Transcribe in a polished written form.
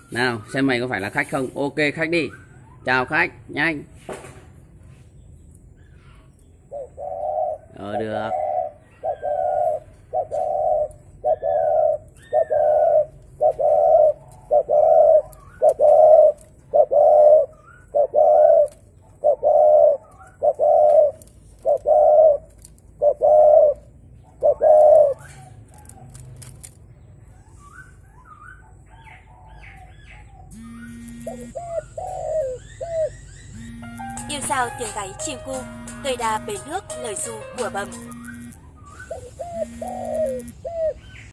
Nào xem mày có phải là khách không. Ok khách đi. Chào khách. Nhanh. Được. Yêu sao tiếng gáy chim cu, cây đa bến nước lời ru của bầm.